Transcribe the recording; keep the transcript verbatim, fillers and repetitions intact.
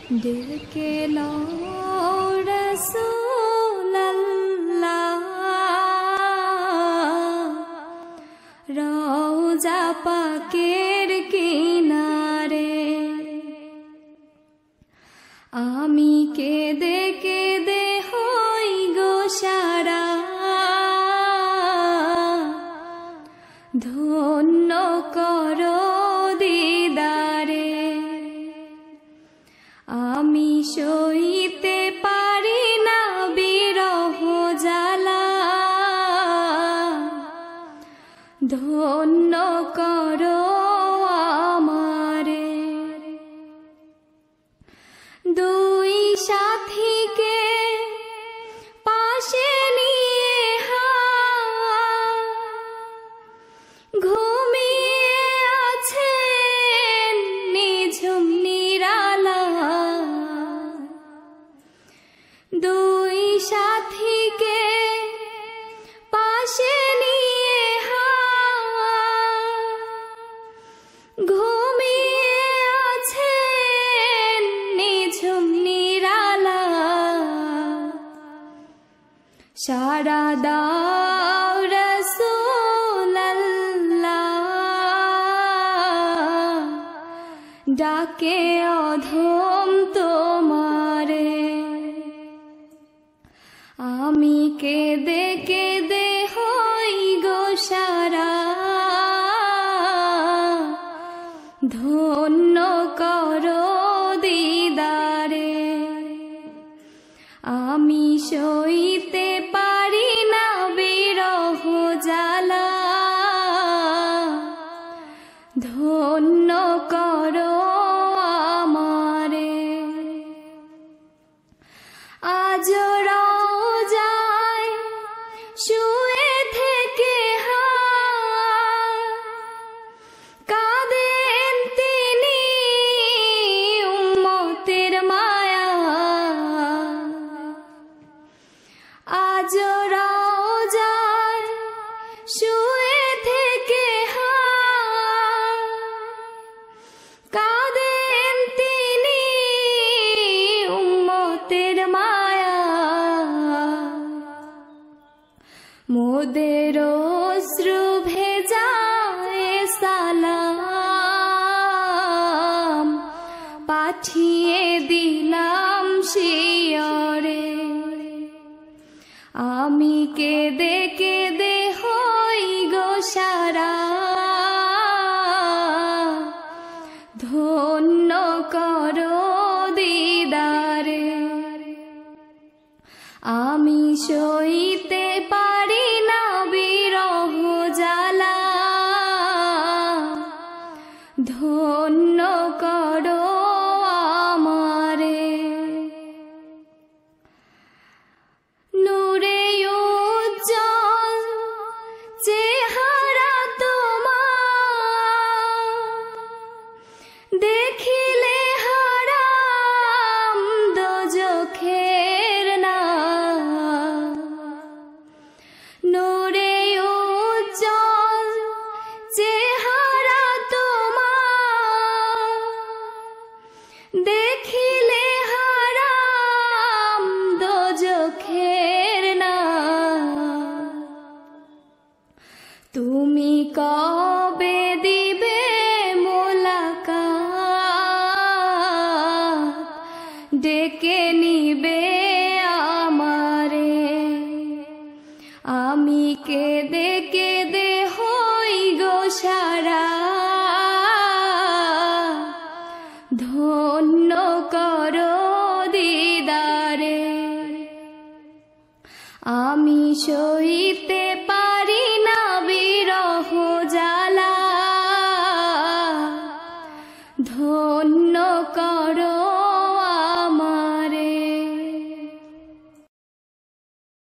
ডেকে লও রাসূলুল্লাহ রওজা পাকের কিনারে। আমি কেঁদে কেঁদে হই গো সারা, ধন্য করো দিদারে। আমি সইতে পারি না বিরহ জ্বালা, ধন্য করো আমারে। দুই সাথীকে পাশে নিয়ে ঘুমিয়ে আছেন নিঝুম নিরালা। দুই সাথীকে পাশে নিয়ে ঘুমিয়ে আছেন নিঝুম নিরালা। সারা দাও রাসূলুল্লাহ ডাকে অধম তোমারে। আমি কেঁদে কেঁদে হই গো সারা, ধন্য করো দিদারে। আমি সইতে পারি না বিরহ জ্বালা, ধন্য করো আমারে। আজ রওজায় শুয়ে থেকে কাঁদেন তিনি উম্মতের মায়া। আজ রওজায় শুয়ে থেকে কাঁদেন তিনি উম্মতের মায়া। মোদের অশ্রু ভেজায় সালাম পাঠিয়ে দিলাম শিয়রে। আমি কেঁদে কেঁদে হই গো সারা, ধন্য করো দিদারে। আমি সইতে পারি না বিরহ জ্বালা, ধন্য করো আমারে। নূরে উজ্জ্বল চেহারা তোমার দেখিলে হারাম দোজখের না। নূরে উজ্জ্বল চেহারা তোমার দেখিলে হারাম দোজখের না। তুমি কবে দিবে মোলাকাত, ডেকে নিবে আমারে। আমি কেঁদে কেঁদে হই গো সারা, ধন্য করো দিদারে। আমি সইতে